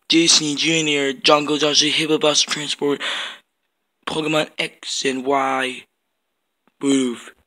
Disney Junior, Jungle Junction, Hippobus Transport, Pokemon X and Y, Bidoof.